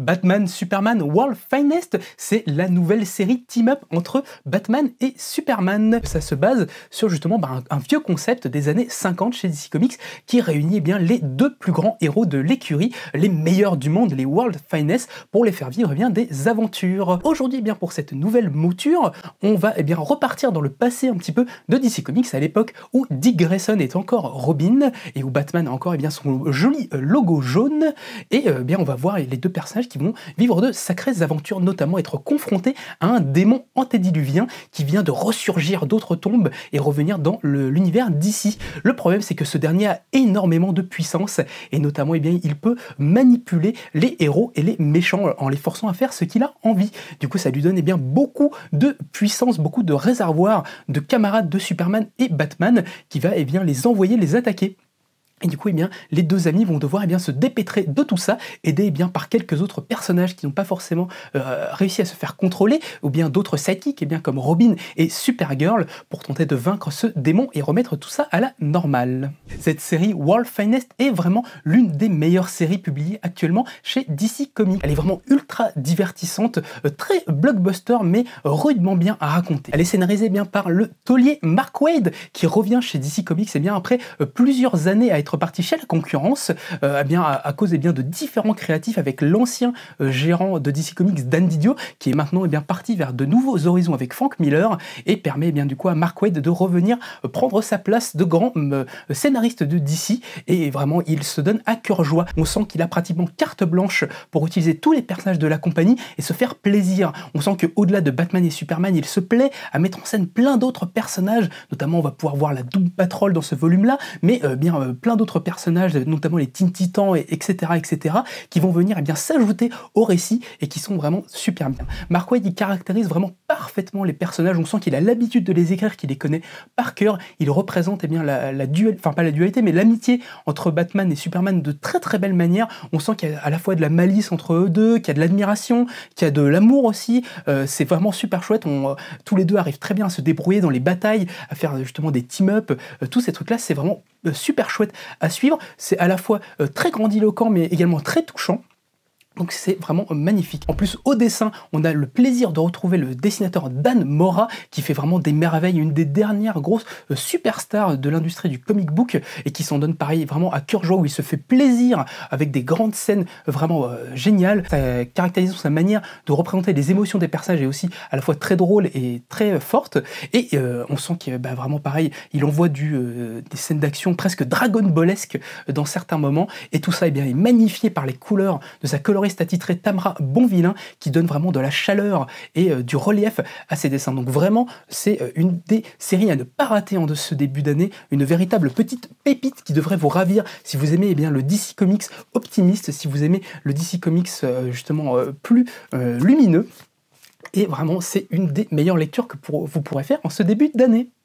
Batman Superman World Finest, c'est la nouvelle série team-up entre Batman et Superman. Ça se base sur justement un vieux concept des années 50 chez DC Comics qui réunit bien les deux plus grands héros de l'écurie, les meilleurs du monde, les World Finest, pour les faire vivre bien des aventures. Aujourd'hui, bien pour cette nouvelle mouture, on va bien repartir dans le passé un petit peu de DC Comics à l'époque où Dick Grayson est encore Robin et où Batman a encore bien son joli logo jaune et bien on va voir les deux personnages qui vont vivre de sacrées aventures, notamment être confrontés à un démon antédiluvien qui vient de ressurgir d'autres tombes et revenir dans l'univers d'ici. Le problème, c'est que ce dernier a énormément de puissance et notamment, eh bien, il peut manipuler les héros et les méchants en les forçant à faire ce qu'il a envie. Du coup, ça lui donne eh bien, beaucoup de puissance, beaucoup de réservoirs de camarades de Superman et Batman qui va eh bien, les envoyer les attaquer. Et du coup, eh bien, les deux amis vont devoir eh bien, se dépêtrer de tout ça, aidés eh bien, par quelques autres personnages qui n'ont pas forcément réussi à se faire contrôler, ou bien d'autres sidekicks eh bien, comme Robin et Supergirl, pour tenter de vaincre ce démon et remettre tout ça à la normale. Cette série World Finest est vraiment l'une des meilleures séries publiées actuellement chez DC Comics. Elle est vraiment ultra divertissante, très blockbuster, mais rudement bien à raconter. Elle est scénarisée eh bien, par le taulier Mark Waid, qui revient chez DC Comics eh bien, après plusieurs années à être parti chez la concurrence à cause de différents créatifs avec l'ancien gérant de DC Comics Dan Didio qui est maintenant parti vers de nouveaux horizons avec Frank Miller et permet du coup à Mark Waid de revenir prendre sa place de grand scénariste de DC et vraiment il se donne à cœur joie. On sent qu'il a pratiquement carte blanche pour utiliser tous les personnages de la compagnie et se faire plaisir. On sent qu'au-delà de Batman et Superman, il se plaît à mettre en scène plein d'autres personnages, notamment on va pouvoir voir la Doom Patrol dans ce volume-là, mais plein d'autres personnages, notamment les Teen Titans, etc., qui vont venir s'ajouter au récit et qui sont vraiment super bien. Mark Waid, il caractérise vraiment parfaitement les personnages, on sent qu'il a l'habitude de les écrire, qu'il les connaît par cœur, il représente la dualité, enfin pas la dualité, mais l'amitié entre Batman et Superman de très très belle manière. On sent qu'il y a à la fois de la malice entre eux deux, qu'il y a de l'admiration, qu'il y a de l'amour aussi, c'est vraiment super chouette, tous les deux arrivent très bien à se débrouiller dans les batailles, à faire justement des team-up, tous ces trucs-là, c'est vraiment super chouette à suivre, c'est à la fois très grandiloquent mais également très touchant. Donc c'est vraiment magnifique. En plus, au dessin, on a le plaisir de retrouver le dessinateur Dan Mora, qui fait vraiment des merveilles, une des dernières grosses superstars de l'industrie du comic book, et qui s'en donne pareil vraiment à cœur joie, où il se fait plaisir avec des grandes scènes vraiment géniales. Ça caractérise sa manière de représenter les émotions des personnages, et aussi à la fois très drôle et très forte. Et on sent que vraiment pareil, il envoie des scènes d'action presque Dragon Ballesque dans certains moments, et tout ça est magnifié par les couleurs de sa coloriste attitrée Tamra Bonvillain, qui donne vraiment de la chaleur et du relief à ses dessins. Donc vraiment, c'est une des séries à ne pas rater en de ce début d'année, une véritable petite pépite qui devrait vous ravir si vous aimez le DC Comics optimiste, si vous aimez le DC Comics justement plus lumineux. Et vraiment, c'est une des meilleures lectures que vous pourrez faire en ce début d'année.